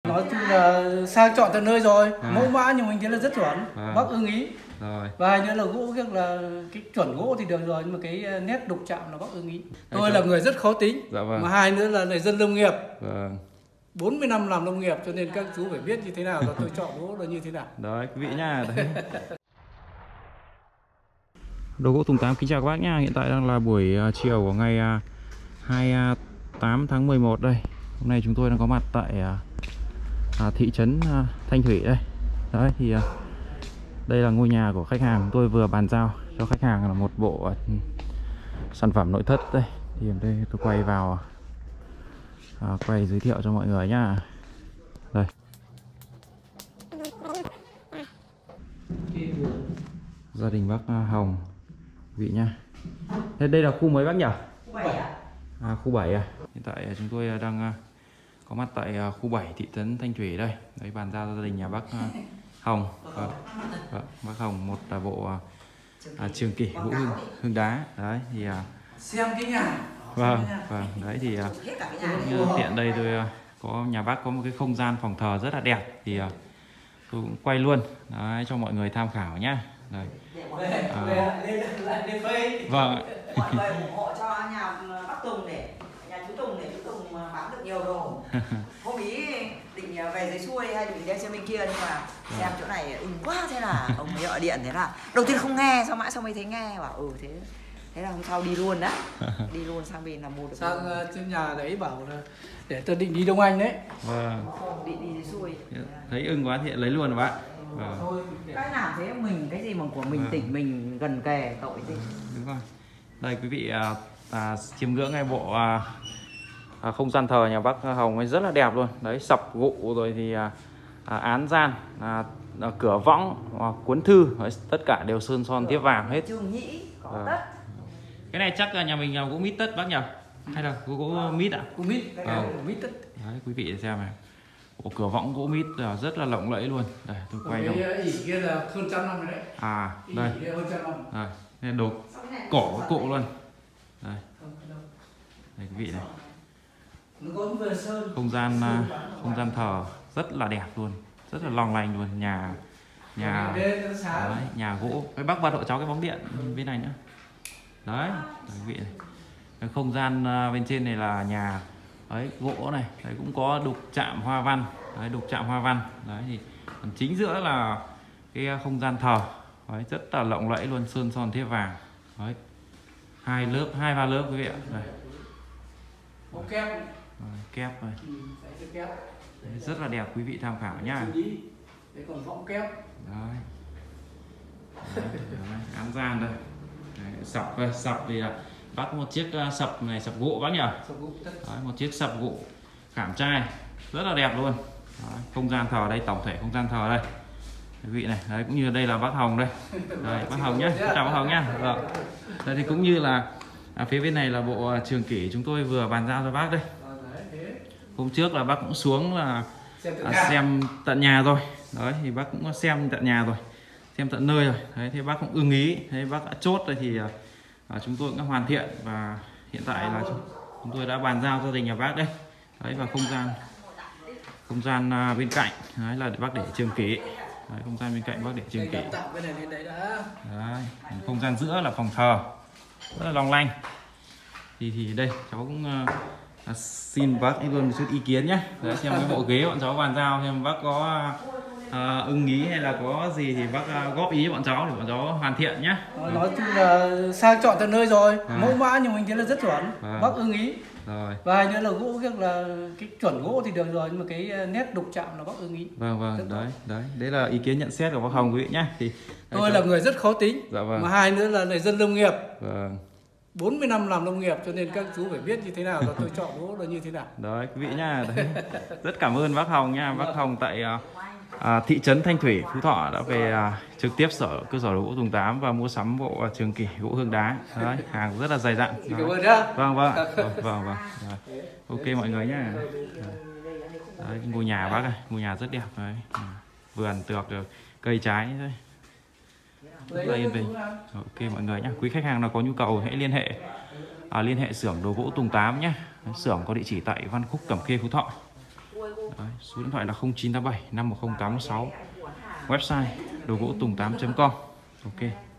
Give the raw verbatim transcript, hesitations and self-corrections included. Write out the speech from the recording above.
nói chung là sang chọn tận nơi rồi, à. Mẫu mã nhưng mình thấy là rất chuẩn, à. Bác ưng ý. Rồi. Và hai nữa là gỗ kia là cái chuẩn gỗ thì được rồi, nhưng mà cái nét đục chạm là bác ưng ý. Tôi Đấy là người rất khó tính, dạ vâng. Mà hai nữa là người dân nông nghiệp. Vâng. bốn mươi năm làm nông nghiệp cho nên các chú phải biết như thế nào và tôi chọn gỗ là như thế nào. Đấy quý vị nha. Đấy. Đồ gỗ Tùng Tám kính chào các bác nhá. Hiện tại đang là buổi chiều của ngày hai mươi tám tháng mười một đây. Hôm nay chúng tôi đang có mặt tại à, thị trấn à, Thanh Thủy đây. Đấy thì à, đây là ngôi nhà của khách hàng. Tôi vừa bàn giao cho khách hàng là một bộ à, sản phẩm nội thất đây. Thì ở đây tôi quay vào à, quay giới thiệu cho mọi người nhá. Đây. Gia đình bác Hồng vị nha. Thế đây là khu mấy bác nhỉ? Khu bảy à? À khu bảy à. Hiện tại chúng tôi đang có mặt tại khu bảy thị trấn Thanh Thủy đây. Đấy bàn giao cho gia đình nhà bác Hồng. Vâng. Vâng, bác Hồng một là bộ à, trường kỷ gỗ hương, hương đá. Đấy thì à, xem cái nhà. Vâng, vâng, đấy thì à, như tiện đây tôi có nhà bác có một cái không gian phòng thờ rất là đẹp thì à, tôi cũng quay luôn đấy, cho mọi người tham khảo nhá. Đây. À, vâng. Mọi người ủng hộ cho nhà bác Tùng để nhà chú Tùng để chú Tùng bán được nhiều đồ. Hôm ý định về dưới xuôi hay định đi xem bên kia nhưng mà xem chỗ này ưng quá thế là ông mới gọi điện thế là đầu tiên không nghe sau mãi sau mới thấy nghe bảo ừ thế thế là hôm sau đi luôn đấy, đi luôn sang bên là mua được sang uh, trên nhà đấy bảo là để tôi định đi Đông Anh đấy. Vâng. Định đi dưới xuôi. Thấy ưng quá thì lấy luôn rồi bác. Vâng. Cái nào thế mình cái gì mà của mình vâng. Tỉnh mình gần kề tội gì. Đúng rồi. Đây quý vị à, à, chiêm ngưỡng ngay bộ à, à, không gian thờ nhà bác Hồng ấy rất là đẹp luôn. Đấy sập gỗ rồi thì à, à, án gian, à, à, cửa võng, à, cuốn thư, đấy, tất cả đều sơn son tiếp vàng hết. Trường nhĩ có à. tất. Cái này chắc là nhà mình là gỗ mít tất bác nhỉ? Hay là gỗ, gỗ mít ạ? À? Gỗ mít, à. Gỗ mít tất. Đấy quý vị xem này. Bộ cửa võng gỗ mít rất là lộng lẫy luôn. Đây tôi quay đâu. Cái ỉ kia là hơn trăm năm rồi đấy. À đây. Ỉ hơn trăm năm. Đây, đây đồ cổ của cụ luôn. Đây. Đây quý vị này. Không gian không gian thờ rất là đẹp luôn, rất là long lanh luôn, nhà nhà đấy, nhà gỗ. Cái bác bật hộ cháu cái bóng điện bên này nữa. Đấy, đấy quý vị này. Cái không gian bên trên này là nhà đấy gỗ này, đấy cũng có đục chạm hoa văn, đấy đục chạm hoa văn. Đấy thì chính giữa là cái không gian thờ. Đấy, rất là lộng lẫy luôn, sơn son thép vàng. Đấy. Hai lớp, hai ba lớp quý vị ạ. Đây. Một kép. Rồi, kép rồi. Ừ, kép. Đấy, rất là đẹp quý vị tham khảo nhá. Đấy còn võng kép. Đấy. Đấy, đấy, án gian đây. Đấy, sập sập thì là bác có một chiếc sập này, sập gỗ bác nhỉ? Sập gỗ tất. Đấy, một chiếc sập gỗ khảm trai rất là đẹp luôn. Đấy, không gian thờ đây, tổng thể không gian thờ đây. Quý vị này, đấy cũng như đây là bác Hồng đây. Đây, bác Hồng nhé, chào bác Hồng nhá. Rồi. Đây thì cũng như là à, phía bên này là bộ trường kỷ chúng tôi vừa bàn giao cho bác đây. Hôm trước là bác cũng xuống là à, xem tận nhà rồi. Đấy thì bác cũng xem tận nhà rồi, xem tận nơi rồi. Đấy thì bác cũng ưng ý, thế bác đã chốt rồi thì à, chúng tôi cũng đã hoàn thiện và hiện tại là chúng, chúng tôi đã bàn giao gia đình nhà bác đây. Đấy và không gian không gian à, bên cạnh đấy là để bác để trường kỷ. Đấy, không gian bên cạnh bác để trường kỷ. Đấy, không gian giữa là phòng thờ rất là long lanh. Thì thì đây cháu cũng uh, xin bác luôn một chút ý kiến nhé. Đấy, xem cái bộ ghế bọn cháu bàn giao xem bác có uh, ưng ý hay là có gì thì bác uh, góp ý cho bọn cháu để bọn cháu hoàn thiện nhé. Nói chung là sang chọn tận nơi rồi, à. Mẫu mã nhưng mình thấy là rất chuẩn, à. Bác ưng ý. Rồi. Và hai nữa là gỗ kia là cái chuẩn gỗ thì được rồi, nhưng mà cái nét đục chạm là bác ưng ý. Vâng vâng, rất đấy, tốt. Đấy, đấy là ý kiến nhận xét của bác Hồng quý vị nhé. Thì tôi cháu... là người rất khó tính. Dạ vâng. Mà hai nữa là người dân nông nghiệp. Vâng. bốn mươi năm làm nông nghiệp cho nên các chú phải biết như thế nào và tôi chọn gỗ là như thế nào. Đấy quý vị nhá. Đấy. Rất cảm ơn bác Hồng nha. Bác Hồng tại à, thị trấn Thanh Thủy, Phú Thọ đã về à, trực tiếp sở cơ sở gỗ Tùng Tám và mua sắm bộ à, trường kỷ gỗ hương đá. Đấy, hàng rất là dày dặn. Cảm ơn nhá. Vâng vâng. Vâng vâng. vâng. Đấy. Ok mọi người nhá. Đấy, ngôi nhà bác này, ngôi nhà rất đẹp đấy. Vườn tược được cây trái đấy. Rất là yên bình. Ok mọi người nhé. Quý khách hàng nào có nhu cầu hãy liên hệ à, liên hệ xưởng đồ gỗ Tùng Tám nhé. Xưởng có địa chỉ tại Văn Khúc, Cẩm Khê, Phú Thọ. Đấy, số điện thoại là không chín tám bảy năm một không tám sáu, website đồ gỗ tùng tám chấm com. Ok.